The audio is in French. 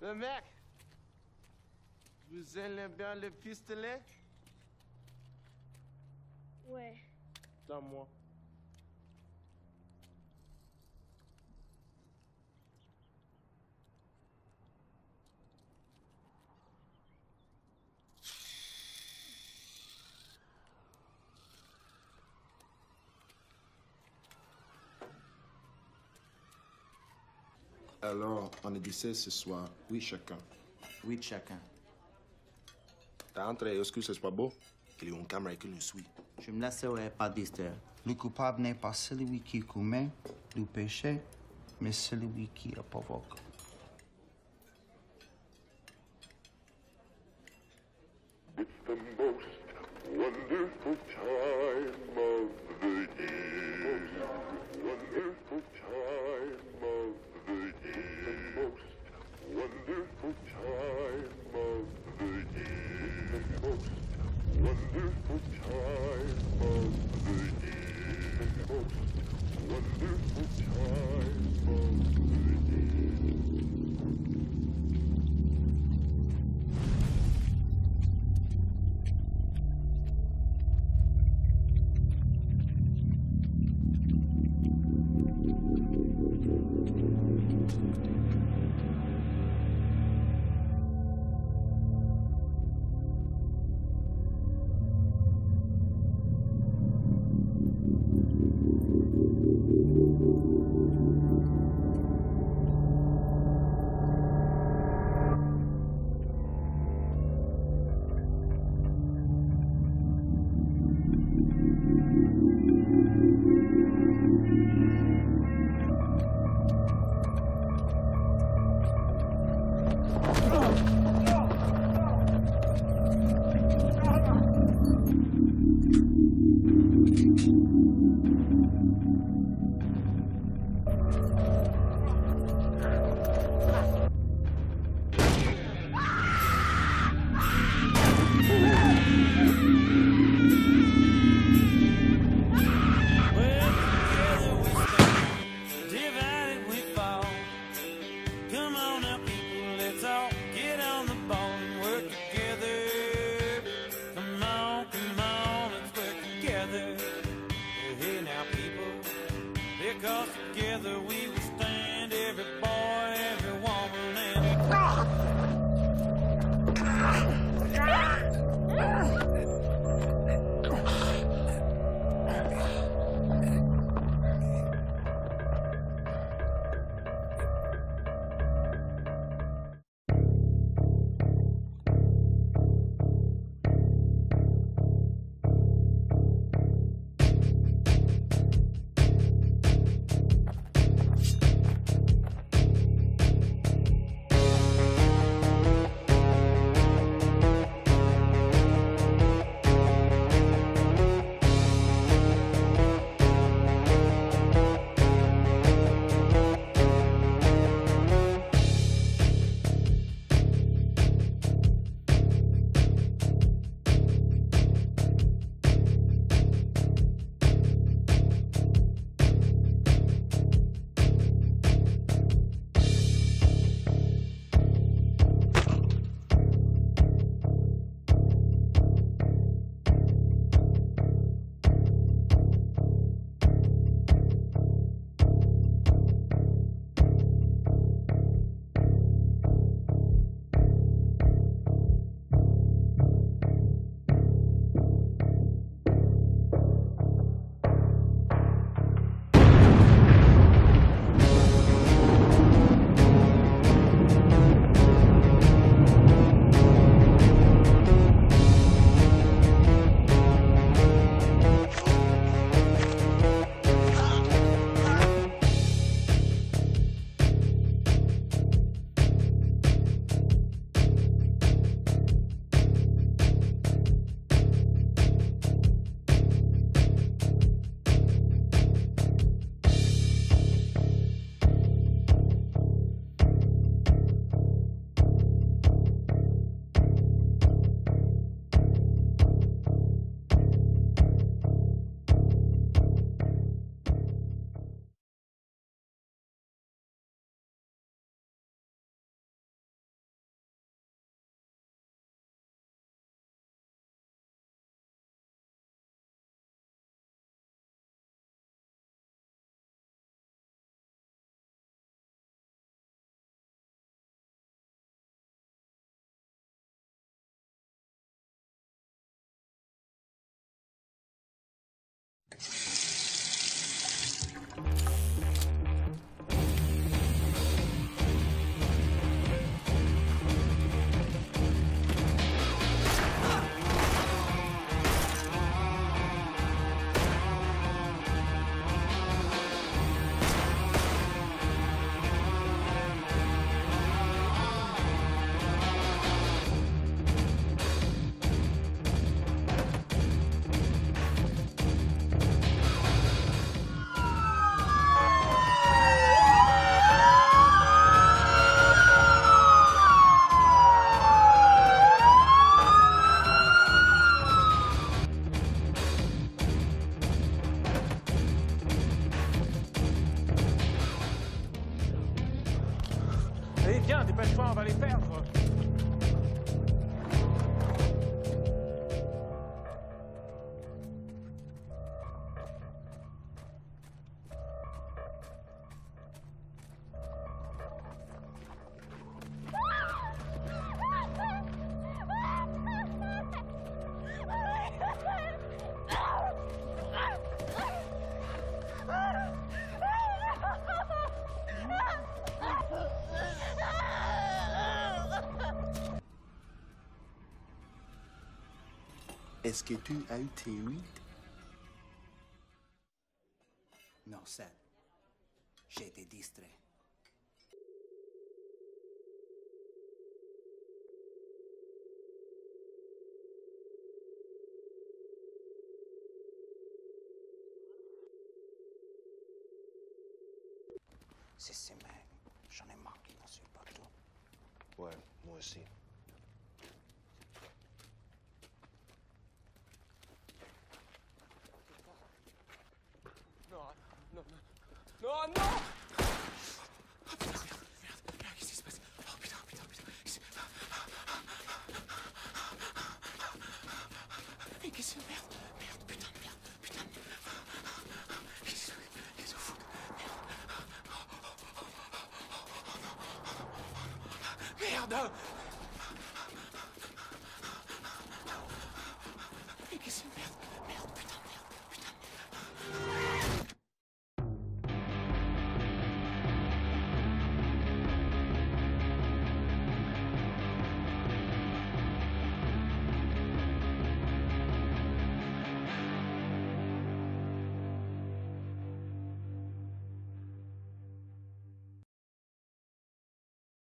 Le mec, vous aimez bien le pistolet? Ouais. Donne-moi. Alors, on est 17 ce soir. Oui, chacun. Oui, chacun. T'as entré, est-ce que c'est pas beau? Il y a une caméra qui nous suit. Je me laisserai pas distraire. Le coupable n'est pas celui qui commet le péché, mais celui qui le provoque. It's the most wonderful time of the year. Wonderful time of the year. The most wonderful time of the year. The most wonderful time of the year. The most wonderful time of the year. Est-ce que tu as eu tes 8? Non, 7. J'ai été distrait. C'est ces mecs. J'en ai marre dans ce bateau. Ouais, moi aussi. Non, non, non. Non, non! Oh putain, merde, qu'est-ce qui se passe? Oh putain. Mais qu'est-ce que c'est? Merde, putain. Qu'est-ce au foot? Merde! Mais qu'est-ce que c'est? Merde.